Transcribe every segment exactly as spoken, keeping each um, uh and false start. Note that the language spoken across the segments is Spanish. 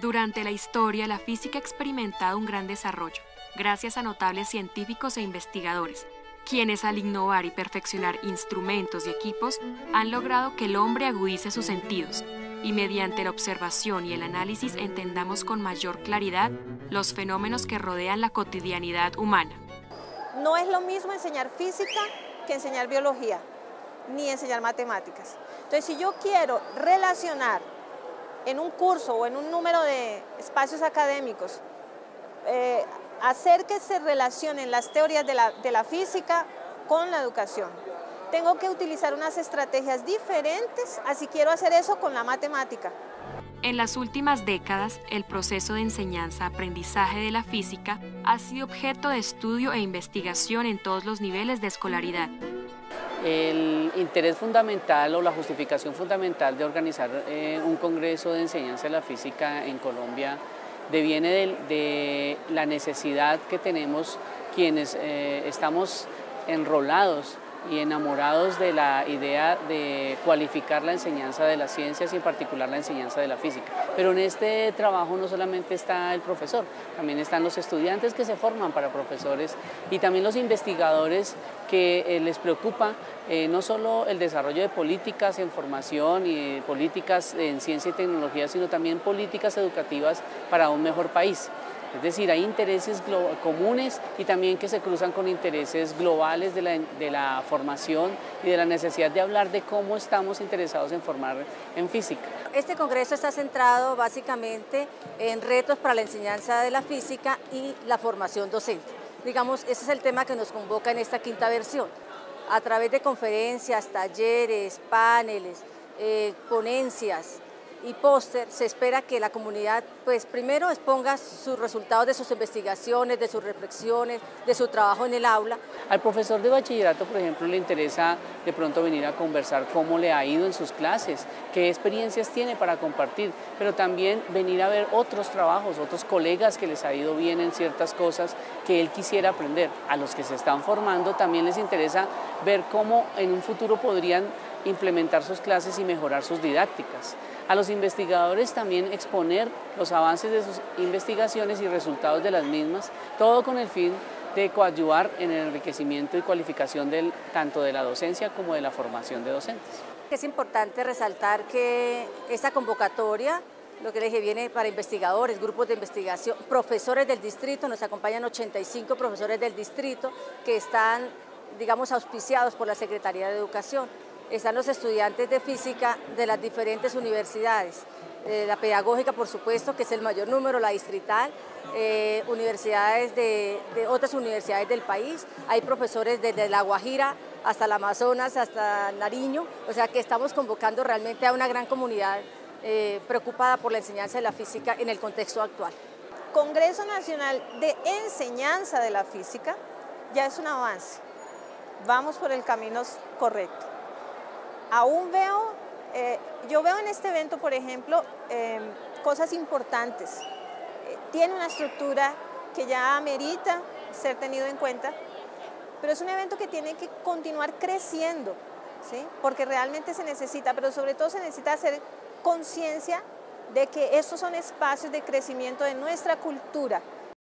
Durante la historia, la física ha experimentado un gran desarrollo, gracias a notables científicos e investigadores, quienes al innovar y perfeccionar instrumentos y equipos han logrado que el hombre agudice sus sentidos y mediante la observación y el análisis entendamos con mayor claridad los fenómenos que rodean la cotidianidad humana. No es lo mismo enseñar física que enseñar biología, ni enseñar matemáticas. Entonces, si yo quiero relacionar en un curso o en un número de espacios académicos, eh, hacer que se relacionen las teorías de la, de la física con la educación, tengo que utilizar unas estrategias diferentes a si quiero hacer eso con la matemática. En las últimas décadas, el proceso de enseñanza-aprendizaje de la física ha sido objeto de estudio e investigación en todos los niveles de escolaridad. El interés fundamental o la justificación fundamental de organizar eh, un congreso de enseñanza de la física en Colombia deviene de, de la necesidad que tenemos quienes eh, estamos enrolados y enamorados de la idea de cualificar la enseñanza de las ciencias y en particular la enseñanza de la física. Pero en este trabajo no solamente está el profesor, también están los estudiantes que se forman para profesores y también los investigadores que eh, les preocupa eh, no solo el desarrollo de políticas en formación y políticas en ciencia y tecnología, sino también políticas educativas para un mejor país. Es decir, hay intereses comunes y también que se cruzan con intereses globales de la, de la formación y de la necesidad de hablar de cómo estamos interesados en formar en física. Este congreso está centrado básicamente en retos para la enseñanza de la física y la formación docente. Digamos, ese es el tema que nos convoca en esta quinta versión. A través de conferencias, talleres, paneles, eh, ponencias y póster, se espera que la comunidad, pues primero exponga sus resultados de sus investigaciones, de sus reflexiones, de su trabajo en el aula. Al profesor de bachillerato, por ejemplo, le interesa de pronto venir a conversar cómo le ha ido en sus clases, qué experiencias tiene para compartir, pero también venir a ver otros trabajos, otros colegas que les ha ido bien en ciertas cosas que él quisiera aprender. A los que se están formando también les interesa ver cómo en un futuro podrían implementar sus clases y mejorar sus didácticas. A los investigadores también exponer los avances de sus investigaciones y resultados de las mismas, todo con el fin de coadyuvar en el enriquecimiento y cualificación del, tanto de la docencia como de la formación de docentes. Es importante resaltar que esta convocatoria, lo que les dije, viene para investigadores, grupos de investigación, profesores del distrito, nos acompañan ochenta y cinco profesores del distrito que están, digamos, auspiciados por la Secretaría de Educación. Están los estudiantes de física de las diferentes universidades, eh, la pedagógica por supuesto, que es el mayor número, la distrital, eh, universidades de, de otras universidades del país, hay profesores desde La Guajira hasta el Amazonas, hasta Nariño, o sea que estamos convocando realmente a una gran comunidad eh, preocupada por la enseñanza de la física en el contexto actual. Congreso Nacional de Enseñanza de la Física ya es un avance, vamos por el camino correcto. Aún veo, eh, yo veo en este evento, por ejemplo, eh, cosas importantes. Eh, tiene una estructura que ya amerita ser tenido en cuenta, pero es un evento que tiene que continuar creciendo, ¿sí? Porque realmente se necesita, pero sobre todo se necesita hacer conciencia de que estos son espacios de crecimiento de nuestra cultura.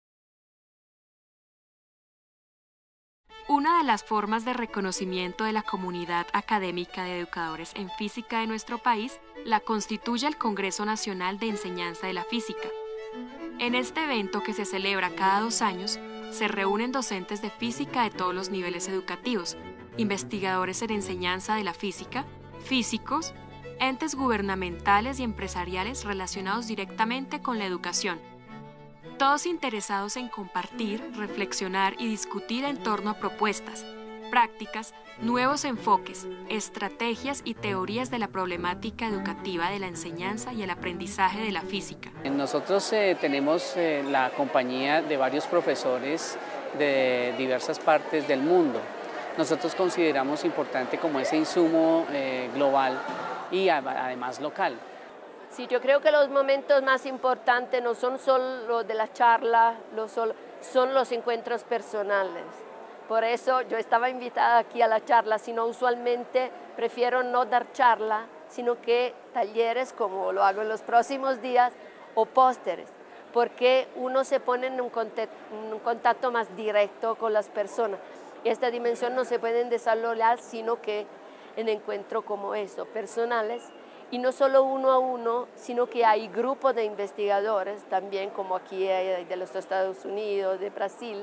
Una de las formas de reconocimiento de la comunidad académica de educadores en física de nuestro país la constituye el Congreso Nacional de Enseñanza de la Física. En este evento, que se celebra cada dos años, se reúnen docentes de física de todos los niveles educativos, investigadores en enseñanza de la física, físicos, entes gubernamentales y empresariales relacionados directamente con la educación. Todos interesados en compartir, reflexionar y discutir en torno a propuestas, prácticas, nuevos enfoques, estrategias y teorías de la problemática educativa de la enseñanza y el aprendizaje de la física. Nosotros eh, tenemos eh, la compañía de varios profesores de diversas partes del mundo. Nosotros consideramos importante como ese insumo eh, global y además local. Sí, yo creo que los momentos más importantes no son solo los de la charla, los son, son los encuentros personales. Por eso yo estaba invitada aquí a la charla, sino usualmente prefiero no dar charla, sino que talleres, como lo hago en los próximos días, o pósteres, porque uno se pone en un contacto, un contacto más directo con las personas. Y esta dimensión no se puede desarrollar sino que en encuentros como eso, personales, y no solo uno a uno, sino que hay grupos de investigadores, también como aquí hay de los Estados Unidos, de Brasil,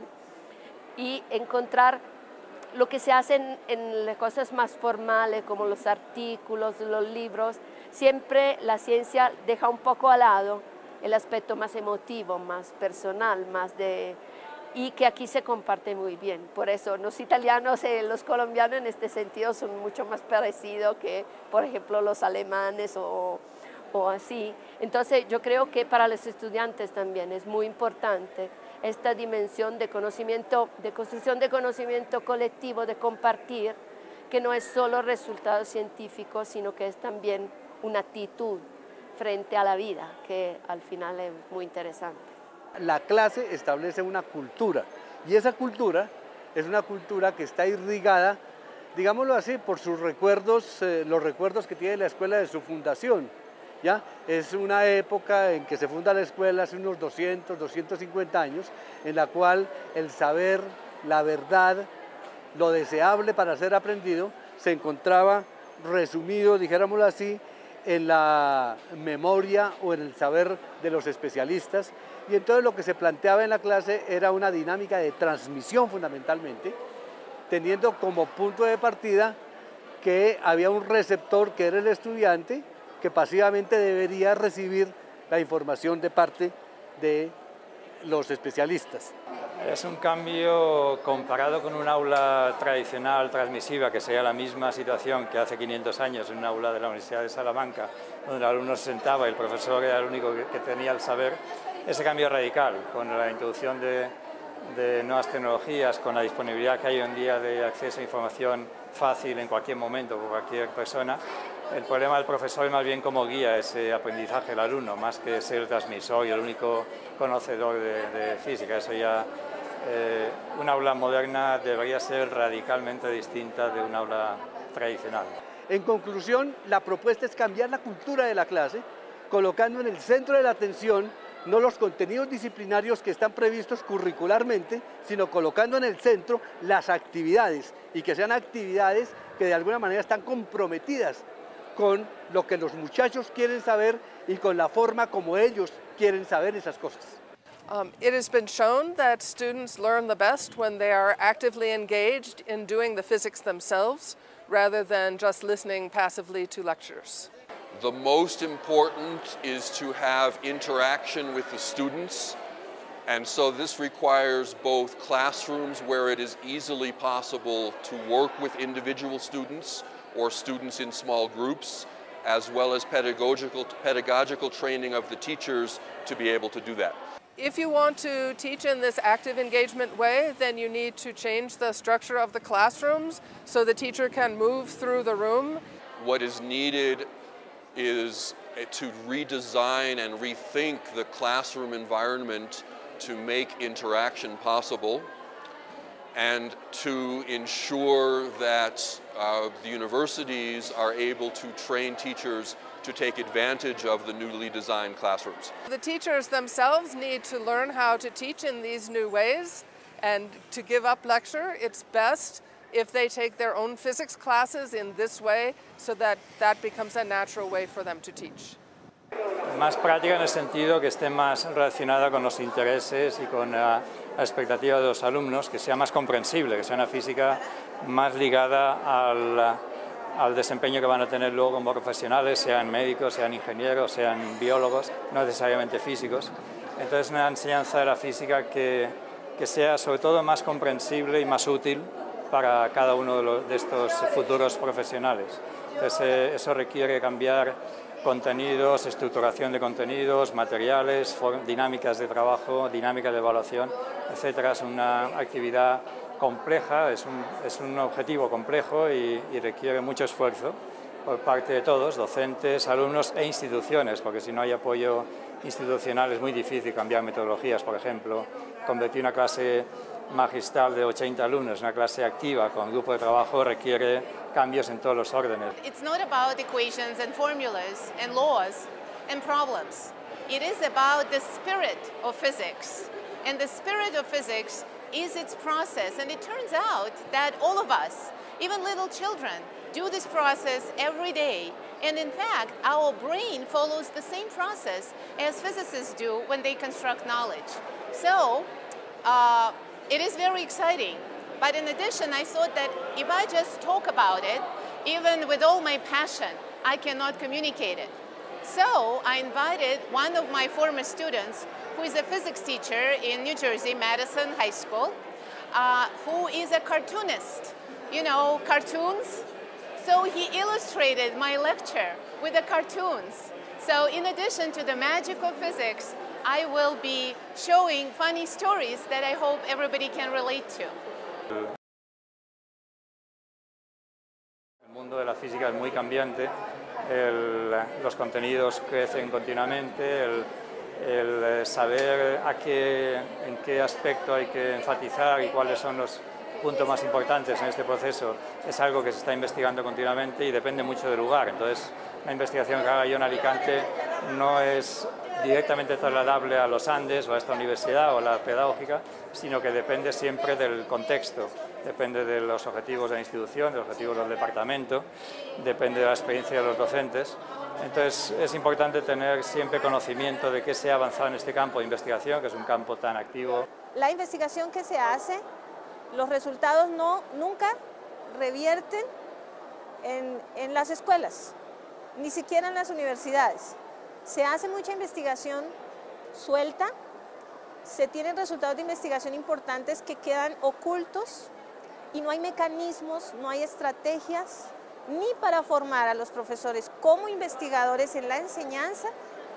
y encontrar lo que se hace en, en las cosas más formales, como los artículos, los libros. Siempre la ciencia deja un poco al lado el aspecto más emotivo, más personal, más de... y que aquí se comparte muy bien. Por eso los italianos y los colombianos en este sentido son mucho más parecidos que, por ejemplo, los alemanes o, o así. Entonces yo creo que para los estudiantes también es muy importante esta dimensión de conocimiento, de construcción de conocimiento colectivo, de compartir, que no es solo resultado científico, sino que es también una actitud frente a la vida, que al final es muy interesante. La clase establece una cultura y esa cultura es una cultura que está irrigada, digámoslo así, por sus recuerdos, eh, los recuerdos que tiene la escuela de su fundación. ¿Ya? Es una época en que se funda la escuela hace unos doscientos, doscientos cincuenta años, en la cual el saber, la verdad, lo deseable para ser aprendido, se encontraba resumido, dijéramoslo así, en la memoria o en el saber de los especialistas, y entonces lo que se planteaba en la clase era una dinámica de transmisión fundamentalmente, teniendo como punto de partida que había un receptor que era el estudiante, que pasivamente debería recibir la información de parte de los especialistas. Es un cambio comparado con un aula tradicional, transmisiva, que sería la misma situación que hace quinientos años en un aula de la Universidad de Salamanca, donde el alumno se sentaba y el profesor era el único que tenía el saber. Ese cambio radical, con la introducción de, de nuevas tecnologías, con la disponibilidad que hay hoy en día de acceso a información fácil en cualquier momento por cualquier persona, el problema del profesor es más bien cómo guía ese aprendizaje del alumno, más que ser el transmisor y el único conocedor de, de física. Eso ya, eh, una aula moderna debería ser radicalmente distinta de una aula tradicional. En conclusión, la propuesta es cambiar la cultura de la clase, colocando en el centro de la atención no los contenidos disciplinarios que están previstos curricularmente, sino colocando en el centro las actividades, y que sean actividades que de alguna manera están comprometidas con lo que los muchachos quieren saber y con la forma como ellos quieren saber esas cosas. Um, it has been shown that students learn the best when they are actively engaged in doing the physics themselves, rather than just listening passively to lectures. The most important is to have interaction with the students, and so this requires both classrooms where it is easily possible to work with individual students or students in small groups, as well as pedagogical, pedagogical training of the teachers to be able to do that. If you want to teach in this active engagement way, then you need to change the structure of the classrooms so the teacher can move through the room. What is needed is to redesign and rethink the classroom environment to make interaction possible, and to ensure that uh, the universities are able to train teachers to take advantage of the newly designed classrooms. The teachers themselves need to learn how to teach in these new ways, and to give up lecture, it's best if they take their own physics classes in this way, so that that becomes a natural way for them to teach. Más práctica en el sentido que esté más relacionada con los intereses y con la, la expectativa de los alumnos, que sea más comprensible, que sea una física más ligada al, al desempeño que van a tener luego como profesionales, sean médicos, sean ingenieros, sean biólogos, no necesariamente físicos. Entonces, una enseñanza de la física que, que sea sobre todo más comprensible y más útil para cada uno de, los, de estos futuros profesionales. Entonces, eh, eso requiere cambiar contenidos, estructuración de contenidos, materiales, dinámicas de trabajo, dinámicas de evaluación, etcétera. Es una actividad compleja, es un, es un objetivo complejo y, y requiere mucho esfuerzo por parte de todos, docentes, alumnos e instituciones, porque si no hay apoyo institucional es muy difícil cambiar metodologías, por ejemplo, convertir una clase magistral de ochenta alumnos, una clase activa con grupo de trabajo, requiere cambios en todos los órdenes. It's not about equations and formulas and laws and problems. it is about the spirit of physics. And the spirit of physics is its process. And it turns out that all of us, even little children, do this process every day. And in fact, our brain follows the same process as physicists do when they construct knowledge. So uh, it is very exciting. But in addition, I thought that if I just talk about it, even with all my passion, I cannot communicate it. So I invited one of my former students, who is a physics teacher in New Jersey, Madison High School, uh, who is a cartoonist. You know, cartoons? So he illustrated my lecture with the cartoons. So in addition to the magic of physics, I will be showing funny stories that I hope everybody can relate to. El mundo de la física es muy cambiante, el, los contenidos crecen continuamente, el, el saber a qué, en qué aspecto hay que enfatizar y cuáles son los puntos más importantes en este proceso es algo que se está investigando continuamente y depende mucho del lugar. Entonces, la investigación que haga yo en Alicante no es directamente trasladable a los Andes o a esta universidad o a la pedagógica, sino que depende siempre del contexto, depende de los objetivos de la institución, de los objetivos del departamento, depende de la experiencia de los docentes. Entonces, es importante tener siempre conocimiento de qué se ha avanzado en este campo de investigación, que es un campo tan activo. La investigación que se hace, los resultados no, nunca revierten en, en las escuelas, ni siquiera en las universidades. Se hace mucha investigación suelta, se tienen resultados de investigación importantes que quedan ocultos y no hay mecanismos, no hay estrategias, ni para formar a los profesores como investigadores en la enseñanza,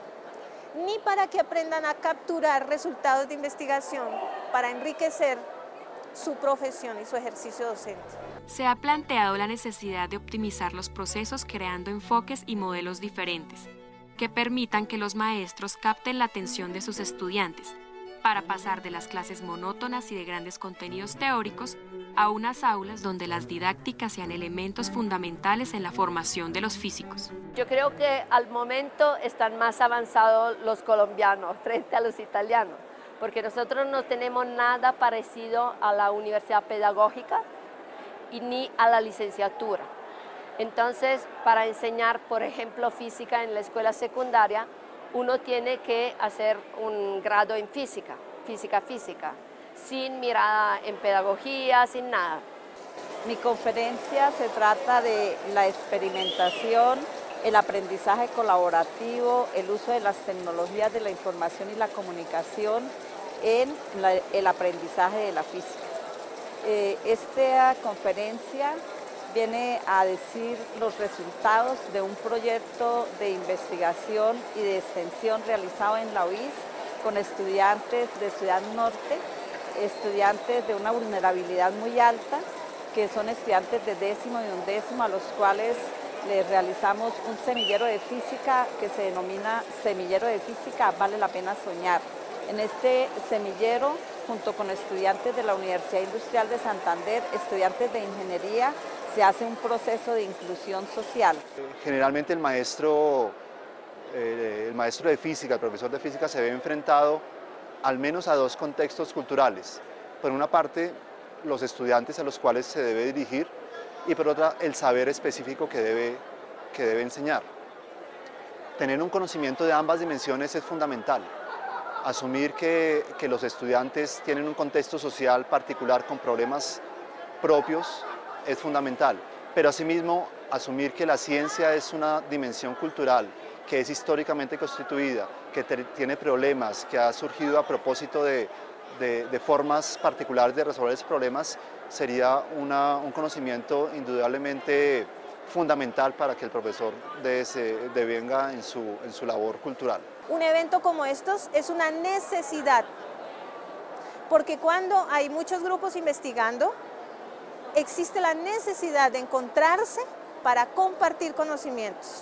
ni para que aprendan a capturar resultados de investigación para enriquecer su profesión y su ejercicio docente. Se ha planteado la necesidad de optimizar los procesos creando enfoques y modelos diferentes que permitan que los maestros capten la atención de sus estudiantes para pasar de las clases monótonas y de grandes contenidos teóricos a unas aulas donde las didácticas sean elementos fundamentales en la formación de los físicos. Yo creo que al momento están más avanzados los colombianos frente a los italianos, porque nosotros no tenemos nada parecido a la universidad pedagógica y ni a la licenciatura. Entonces, para enseñar, por ejemplo, física en la escuela secundaria, uno tiene que hacer un grado en física, física-física, sin mirada en pedagogía, sin nada. Mi conferencia se trata de la experimentación, el aprendizaje colaborativo, el uso de las tecnologías de la información y la comunicación en la, el aprendizaje de la física. Eh, esta conferencia viene a decir los resultados de un proyecto de investigación y de extensión realizado en la U I S con estudiantes de Ciudad Norte, estudiantes de una vulnerabilidad muy alta, que son estudiantes de décimo y undécimo, a los cuales les realizamos un semillero de física que se denomina Semillero de Física Vale la Pena Soñar. En este semillero, junto con estudiantes de la Universidad Industrial de Santander, estudiantes de ingeniería, se hace un proceso de inclusión social. Generalmente el maestro, eh, el maestro de física, el profesor de física, se ve enfrentado al menos a dos contextos culturales. Por una parte, los estudiantes a los cuales se debe dirigir, y por otra, el saber específico que debe, que debe enseñar. Tener un conocimiento de ambas dimensiones es fundamental. Asumir que, que los estudiantes tienen un contexto social particular con problemas propios es fundamental, pero asimismo asumir que la ciencia es una dimensión cultural, que es históricamente constituida, que te, tiene problemas, que ha surgido a propósito de, de, de formas particulares de resolver esos problemas, sería una, un conocimiento indudablemente fundamental para que el profesor de se devenga en su, en su labor cultural. Un evento como estos es una necesidad, porque cuando hay muchos grupos investigando, existe la necesidad de encontrarse para compartir conocimientos.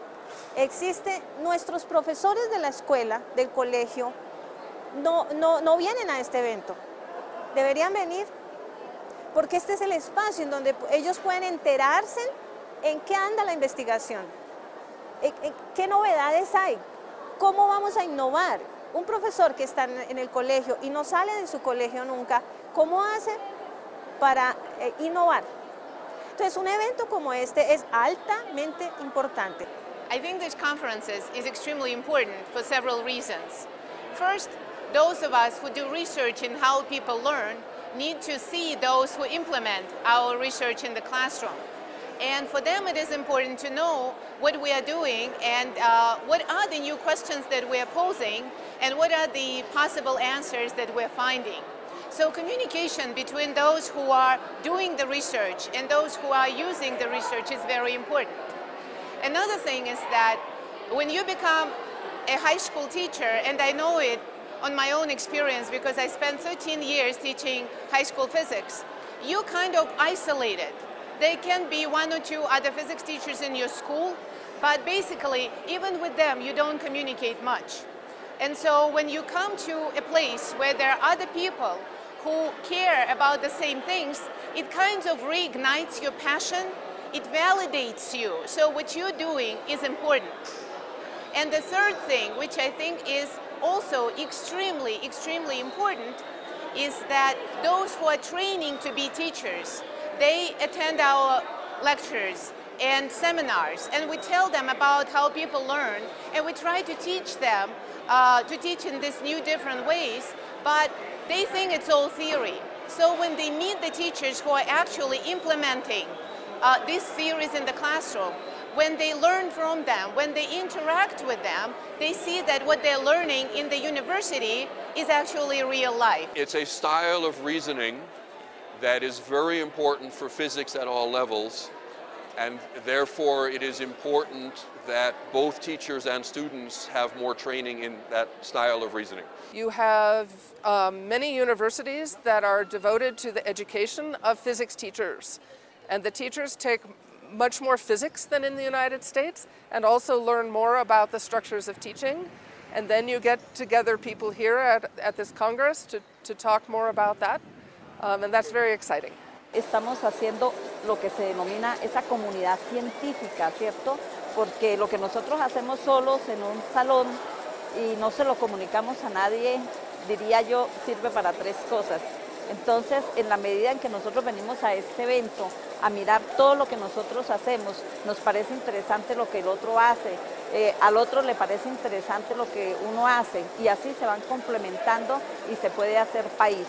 Existe, nuestros profesores de la escuela, del colegio, no, no, no vienen a este evento, deberían venir, porque este es el espacio en donde ellos pueden enterarse en qué anda la investigación, en, en qué novedades hay, ¿cómo vamos a innovar? Un profesor que está en el colegio y no sale de su colegio nunca, ¿cómo hace para eh, innovar? Entonces, un evento como este es altamente importante. I think this conference is, is extremely important for several reasons. First, those of us who do research in how people learn need to see those who implement our research in the classroom. And for them it is important to know what we are doing and uh, what are the new questions that we are posing and what are the possible answers that we're finding. So communication between those who are doing the research and those who are using the research is very important. Another thing is that when you become a high school teacher, and I know it on my own experience because I spent thirteen years teaching high school physics, you kind of isolated. There can be one or two other physics teachers in your school, but basically, even with them, you don't communicate much. And so when you come to a place where there are other people who care about the same things, it kind of reignites your passion, it validates you. So what you're doing is important. And the third thing, which I think is also extremely, extremely important, is that those who are training to be teachers, they attend our lectures and seminars, and we tell them about how people learn, and we try to teach them uh, to teach in these new different ways, but they think it's all theory. So when they meet the teachers who are actually implementing uh, these theories in the classroom, when they learn from them, when they interact with them, they see that what they're learning in the university is actually real life. It's a style of reasoning that is very important for physics at all levels, and therefore it is important that both teachers and students have more training in that style of reasoning. You have um, many universities that are devoted to the education of physics teachers, and the teachers take much more physics than in the United States and also learn more about the structures of teaching. And then you get together people here at, at this Congress to, to talk more about that. Um, and that's very exciting. Estamos haciendo lo que se denomina esa comunidad científica, ¿cierto? Porque lo que nosotros hacemos solos en un salón y no se lo comunicamos a nadie, diría yo, sirve para tres cosas. Entonces, en la medida en que nosotros venimos a este evento a mirar todo lo que nosotros hacemos, nos parece interesante lo que el otro hace, eh, al otro le parece interesante lo que uno hace, y así se van complementando y se puede hacer país.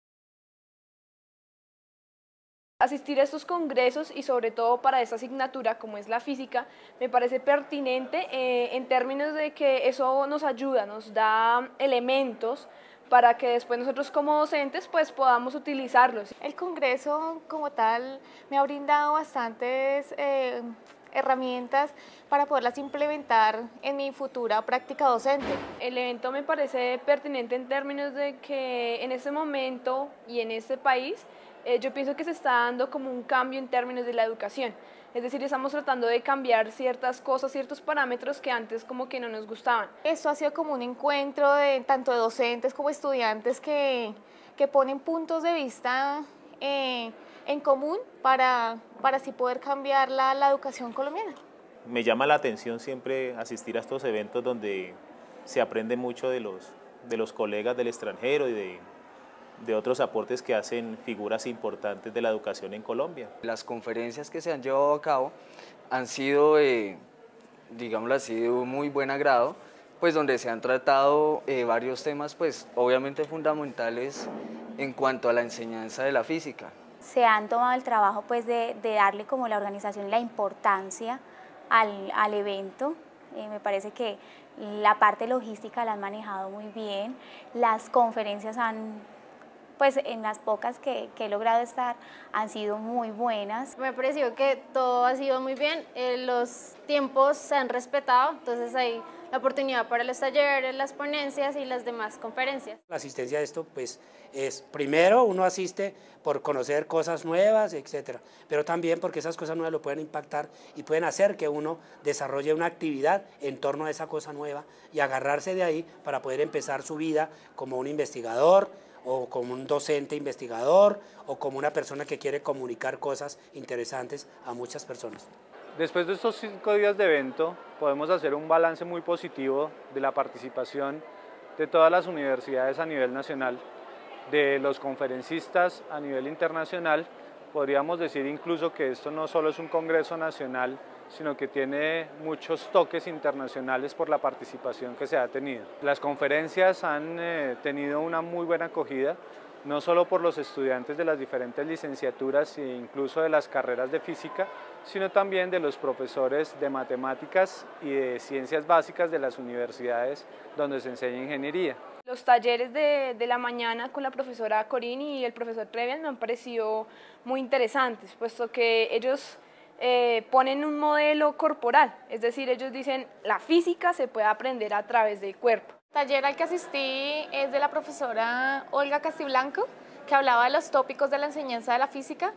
Asistir a estos congresos y sobre todo para esta asignatura como es la física me parece pertinente eh, en términos de que eso nos ayuda, nos da elementos para que después nosotros como docentes pues podamos utilizarlos. El congreso como tal me ha brindado bastantes eh, herramientas para poderlas implementar en mi futura práctica docente. El evento me parece pertinente en términos de que en este momento y en este país eh, yo pienso que se está dando como un cambio en términos de la educación. Es decir, estamos tratando de cambiar ciertas cosas, ciertos parámetros que antes como que no nos gustaban. Esto ha sido como un encuentro de tanto de docentes como estudiantes que, que ponen puntos de vista eh, en común para, para así poder cambiar la, la educación colombiana. Me llama la atención siempre asistir a estos eventos donde se aprende mucho de los, de los colegas del extranjero y de, de otros aportes que hacen figuras importantes de la educación en Colombia. Las conferencias que se han llevado a cabo han sido, eh, digámoslo así, de un muy buen agrado, pues donde se han tratado eh, varios temas, pues obviamente fundamentales en cuanto a la enseñanza de la física. Se han tomado el trabajo pues de, de darle como la organización y la importancia al, al evento. Eh, me parece que la parte logística la han manejado muy bien, las conferencias han, pues en las pocas que, que he logrado estar, han sido muy buenas. Me ha parecido que todo ha sido muy bien, eh, los tiempos se han respetado, entonces hay la oportunidad para los talleres, las ponencias y las demás conferencias. La asistencia a esto pues es, primero uno asiste por conocer cosas nuevas, etcétera, pero también porque esas cosas nuevas lo pueden impactar y pueden hacer que uno desarrolle una actividad en torno a esa cosa nueva y agarrarse de ahí para poder empezar su vida como un investigador, o como un docente investigador, o como una persona que quiere comunicar cosas interesantes a muchas personas. Después de estos cinco días de evento, podemos hacer un balance muy positivo de la participación de todas las universidades a nivel nacional, de los conferencistas a nivel internacional. Podríamos decir incluso que esto no solo es un congreso nacional, sino que tiene muchos toques internacionales por la participación que se ha tenido. Las conferencias han eh, tenido una muy buena acogida, no solo por los estudiantes de las diferentes licenciaturas e incluso de las carreras de física, sino también de los profesores de matemáticas y de ciencias básicas de las universidades donde se enseña ingeniería. Los talleres de, de la mañana con la profesora Corini y el profesor Trevian me han parecido muy interesantes, puesto que ellos eh, ponen un modelo corporal, es decir, ellos dicen la física se puede aprender a través del cuerpo. El taller al que asistí es de la profesora Olga Castiblanco, que hablaba de los tópicos de la enseñanza de la física.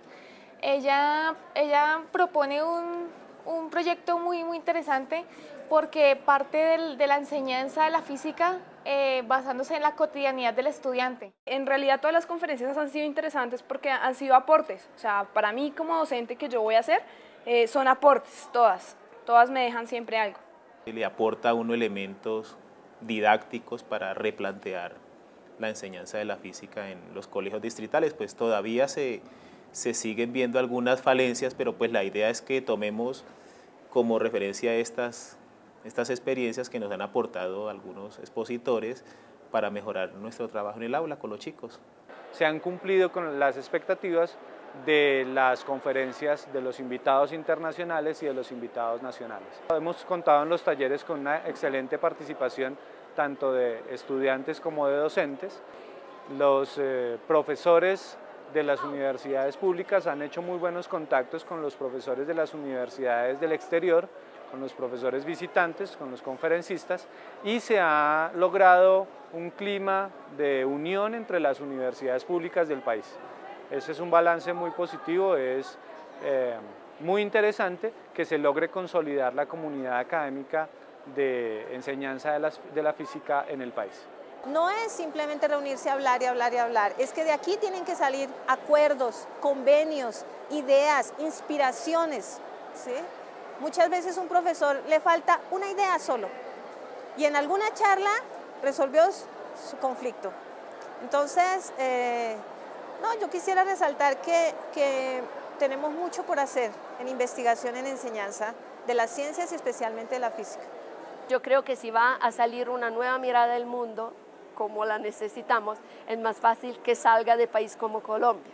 Ella, ella propone un, un proyecto muy, muy interesante porque parte del, de la enseñanza de la física eh, basándose en la cotidianidad del estudiante. En realidad todas las conferencias han sido interesantes porque han sido aportes. O sea, para mí como docente que yo voy a hacer eh, son aportes, todas. Todas me dejan siempre algo. Le aporta a uno elementos didácticos para replantear la enseñanza de la física en los colegios distritales, pues todavía se, se siguen viendo algunas falencias, pero pues la idea es que tomemos como referencia estas, estas experiencias que nos han aportado algunos expositores para mejorar nuestro trabajo en el aula con los chicos. Se han cumplido con las expectativas de las conferencias de los invitados internacionales y de los invitados nacionales. Hemos contado en los talleres con una excelente participación tanto de estudiantes como de docentes. Los eh, profesores de las universidades públicas han hecho muy buenos contactos con los profesores de las universidades del exterior, con los profesores visitantes, con los conferencistas, y se ha logrado un clima de unión entre las universidades públicas del país. Ese es un balance muy positivo, es eh, muy interesante que se logre consolidar la comunidad académica de enseñanza de la, de la física en el país. No es simplemente reunirse a hablar y hablar y hablar, es que de aquí tienen que salir acuerdos, convenios, ideas, inspiraciones, ¿sí? Muchas veces a un profesor le falta una idea solo y en alguna charla resolvió su conflicto. Entonces, eh, no, yo quisiera resaltar que, que tenemos mucho por hacer en investigación, en enseñanza de las ciencias y especialmente de la física. Yo creo que si va a salir una nueva mirada del mundo, como la necesitamos, es más fácil que salga de país como Colombia,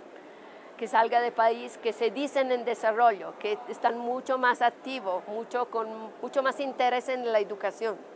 que salga de país que se dicen en desarrollo, que están mucho más activos, mucho, con mucho más interés en la educación.